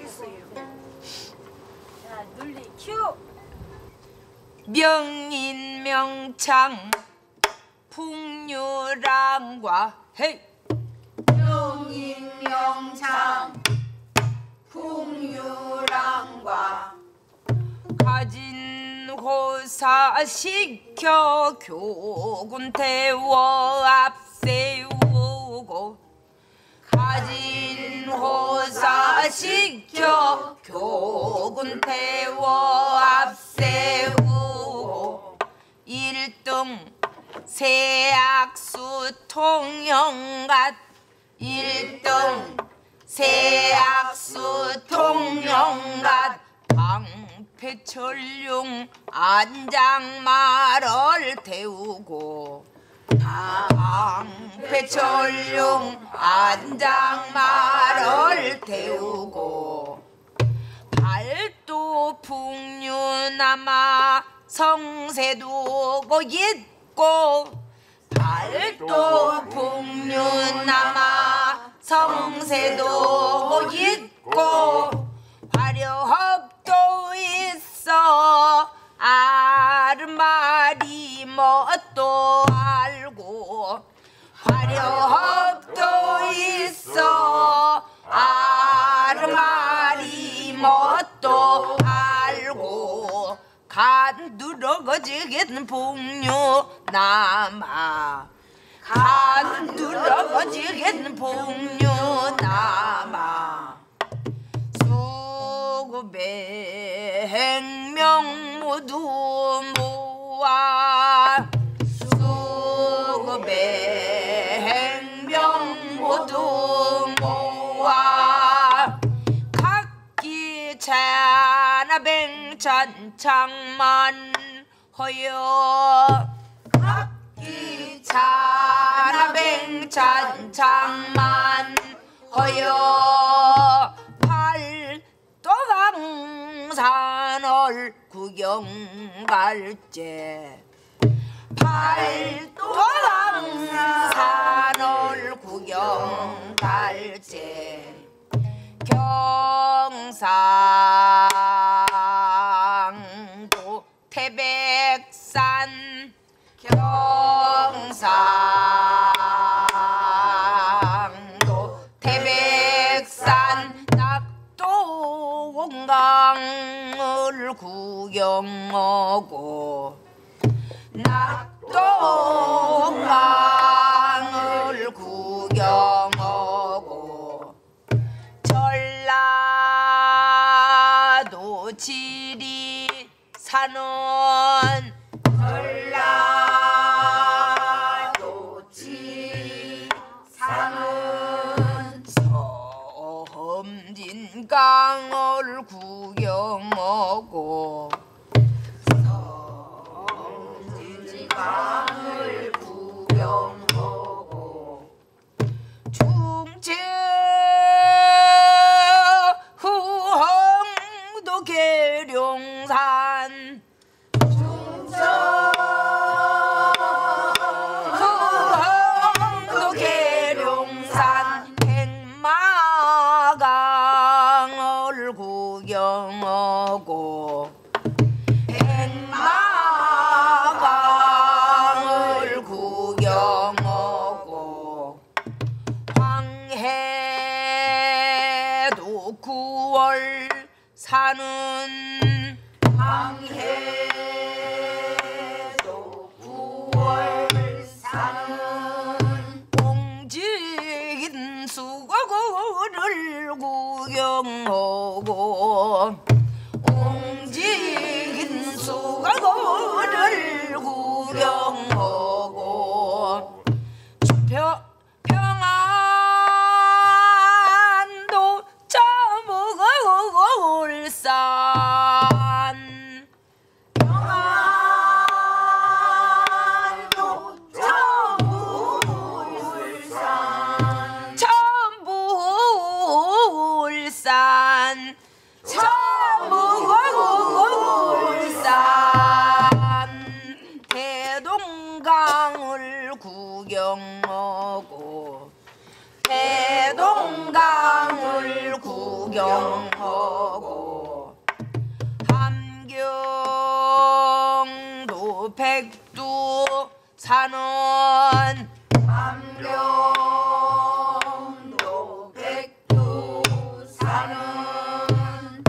있어요. 자, 눌리 큐. 명인명창 풍류랑과 헤이 명인명창 풍류랑과 가진 호사 시켜 교군 태워 앞세우고 가진 호사 시켜 교군 태워 앞세우고 1등 세악수 통영갓 1등 세악수 통영갓 방패철룡 안장말을 태우고 방패철룡 안장말을 태우고 발도 풍류남아 성세두고 있고 발도 풍류남아 성세두고 있고 화려업도 있어 아르마리 뭣도 알고 화려업도 있어 아르마리 뭣도 알고 간두러거지겠는 풍류남아 간두러거지겠는 풍류남아 수구백명 모두 모아 수구백명 모두 모아 각기 찬하백찬창만 허여 각기 찬하백찬창만 허여 팔도강산을 구경 갈제 팔도강산을 구경 갈제 경상도 태백산 경상도 태백산 낙동강을 구경하고 낙동강을 구경하고 전라도 지리산은 전라도 지리산은 섬진강을 구경하고 섬진강을 구경하고 중제 후흥도 계룡산 후흥도 계룡산 백마강을 구경하고 백마강을 구경하고 황해도 9월 사는 황해도 9월 사는 옹진수거를 구경하고 옹진수거를 구경하고 평안도 저물산 평안도 저물산 천불산 천불산 대동강을 구경하고 대동강을 구경 구경하고 함경도 백두 산원 함경도 백두산은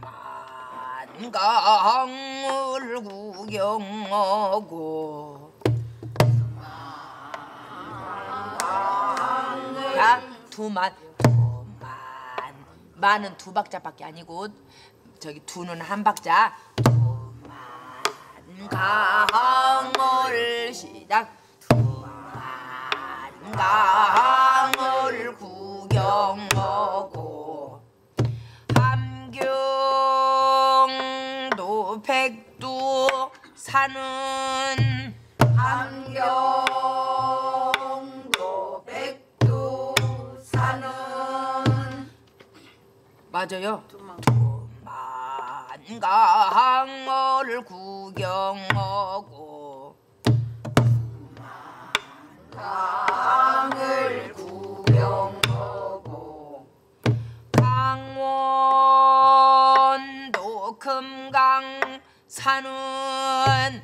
두만강을 구경하고 자, 만은 두 박자밖에 아니고 저기 두는 한 박자. 두만강을 시작. 두만강을 구경하고 함경도 백두 산은 함경도 백두산은 맞아요. 두만강을 구경하고 강을 구경하고 강원도 금강산은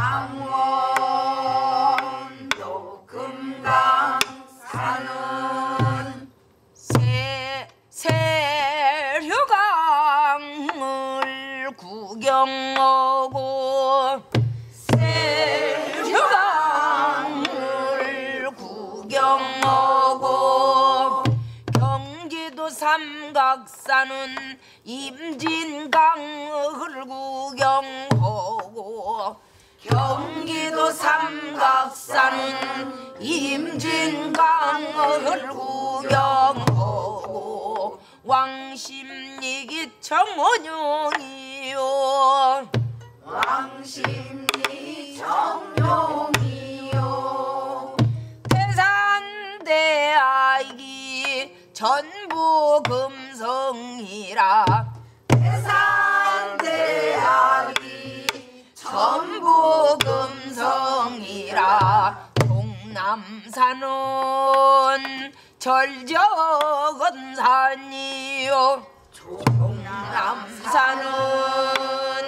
강원도 금강산은 세류강을 구경하고 세류강을 구경하고 경기도 삼각산은 임진강을 구경하고 경기도 삼각산은 임진강을 구경하고 왕십리기 청원용이요 왕십리 청룡이요 태산대악이 전부 금성이라 태산대악이 전부 금성이라 동남산은 절적은 산이요 동남산은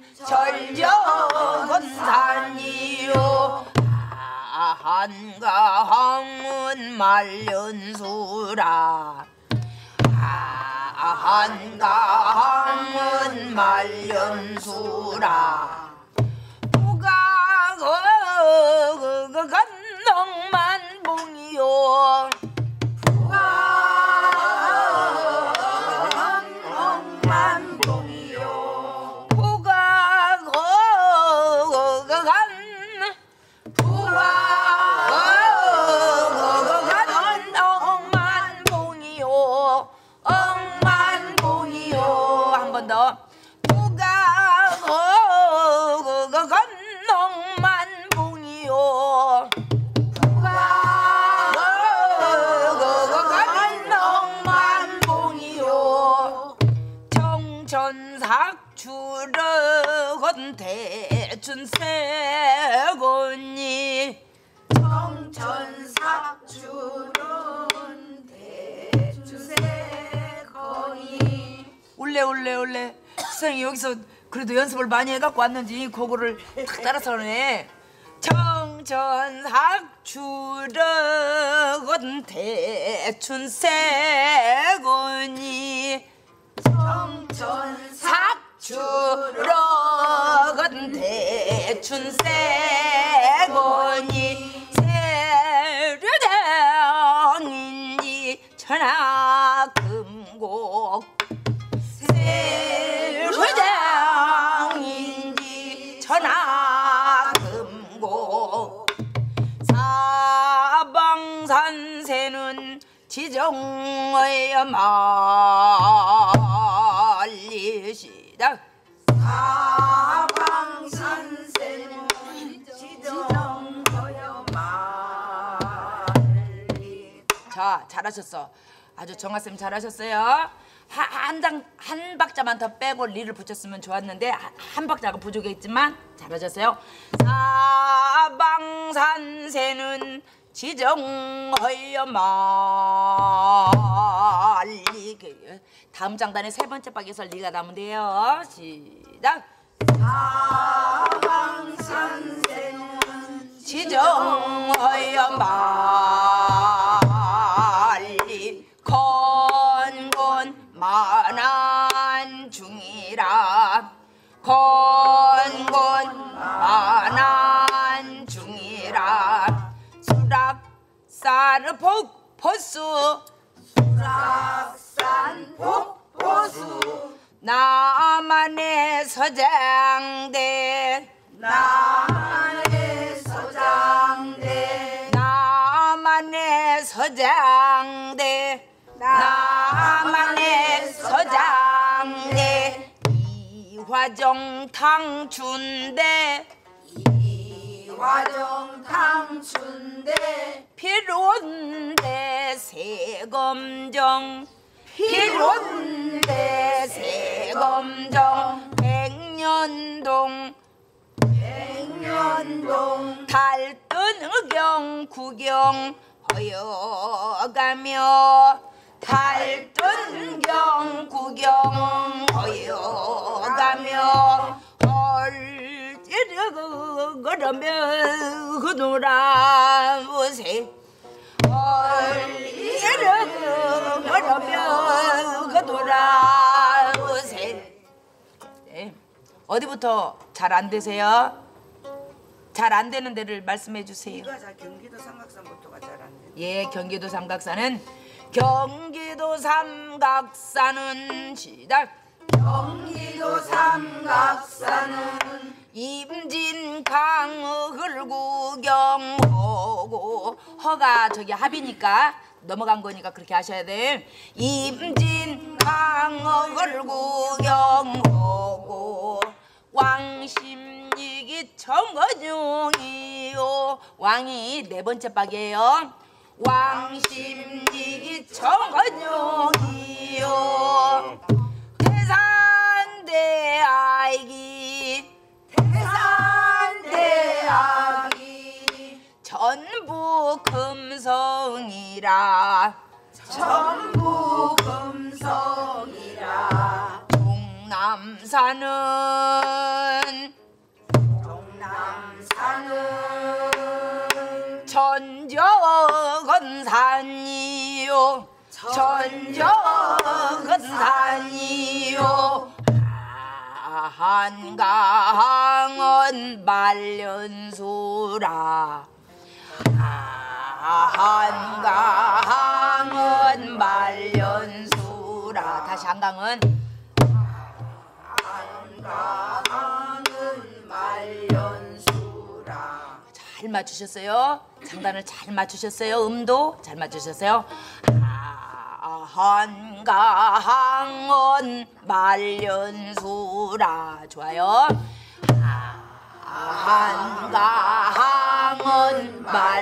절적은 산이요 한강은 말년수라 한강은 말년수라 건너만봉이요 북악억만봉이요 억만봉이요 억만봉이요 한 번 더 건너만봉이요 건너만봉이요 청천삭주르건 대춘세건이 청천삭주른 대추세거니 올레 선생님 여기서 그래도 연습을 많이 해갖고 왔는지 그거를 탁 따라서 그러네. 청천삭주르건 대춘세건이 삭주르건 대춘세건이 세류장인지 천하금곡 세류장인지 천하금곡 사방산세는 지정의 말리시다 사방산세는 지정거여 말리 자, 잘하셨어. 아주 정아쌤 잘하셨어요. 한 박자만 더 빼고 리를 붙였으면 좋았는데 한 박자가 부족했지만 잘하셨어요. 사방산세는 지정하여 말리 다음 장단의 세 번째 박에서 리가 나오면 돼요. 시작. 사방산세는 지정하여 말리 건곤 만한 중이라 건곤 만한 중이라 수락산 복포수 수락산 복포수 나만의 서장대 나만의 서장대 나만의 서장대 나만의 서장대 이화정 탕춘대 이화정 탕춘대 피론대 세검정 피론대 세검정 백년동 백년동 달뜬의경 구경 허여가며 달뜬경 구경 허여가며 얼찌르그러며 그돌아오세 얼찌르그러며 그돌아오세. 네. 어디부터 잘 안 되세요? 잘 안 되는 데를 말씀해 주세요. 이거 자 경기도 삼각산부터가 잘 안 돼. 예, 경기도 삼각산은 경기도 삼각산은 시작. 경기도 삼각산은 임진강을 구경하고 허가 저기 합이니까 넘어간 거니까 그렇게 하셔야 돼. 임진강을 구경하고 왕심이기 청어중이요. 왕이 네 번째 박이에요. 왕심이기 청어중이요. 태산대아이기 태산대악이 전부 금성이라 전부 금성이라 동남산은 동남산은 전적은산이요 전적은산이요 한강은 말년수라 한강은 말년수라. 다시 한강은 말년수라. 잘 맞추셨어요. 장단을 잘 맞추셨어요. 음도 잘 맞추셨어요. 한강은 말년수라. 좋아요. 한강은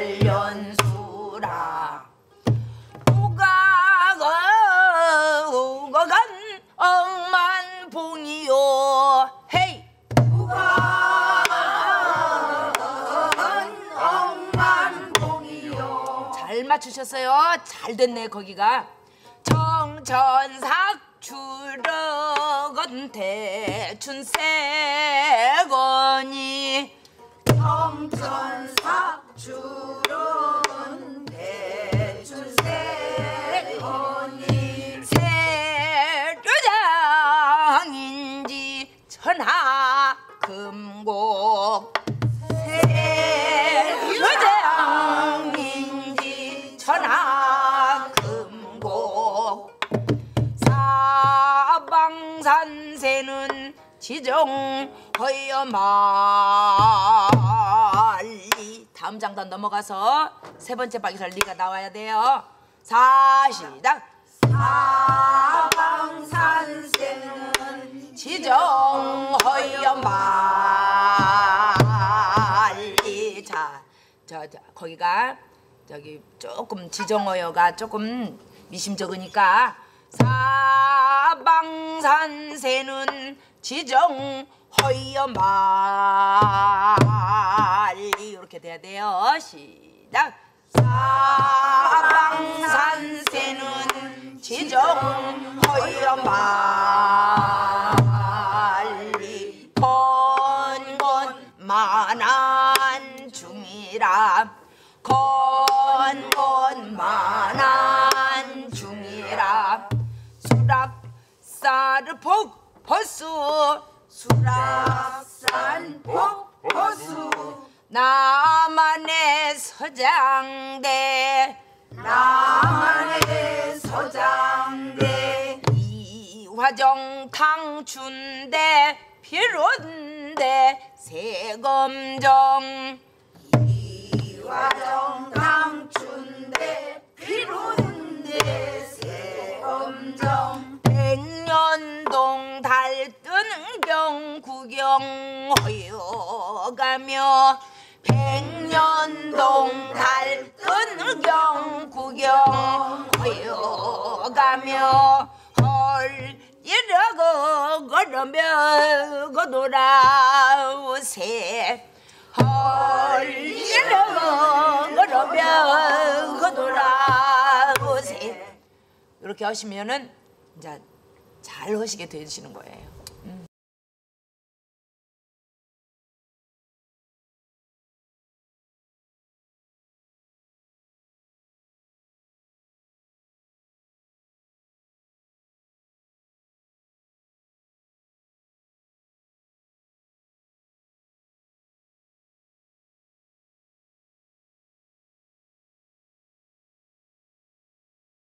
말년수라. 우가간 억만봉이요. 헤이. 우가간 억만봉이요. 잘 맞추셨어요. 잘 됐네 거기가. 정천삭 주러건 대춘세건이 정천삭 주론 대춘세건이 세류장인지 천하 금곡 세류장인지 천하 금곡 사방산세는 지정하여 말리. 다음 장단 넘어가서 세 번째 박에서 리가 나와야 돼요. 사시작. 사방산세는 지정하여 말리. 자, 거기가 저기 조금 지정하여가 조금 미심쩍으니까 사방산세는 지정하여 말리. 이렇게 돼야 돼요. 시작. 사방산세는 시정하여 말리 건건만한 중이라 건건만한 중이라 수락사르 복버수 수락산 복버수 나만의 서장대 나만의 서장대 이화정 탕춘대 비론대 세검정 이화정 당춘대 비론대 세검정 백년동 달뜨는 경 구경하여 가며 백년동 달뜨는 경 구경하여 가며 헐 이러고 걸으며 거돌아오세 헐 이러고 걸으며 거돌아오세 이렇게 하시면은 이제 잘 하시게 되시는 거예요.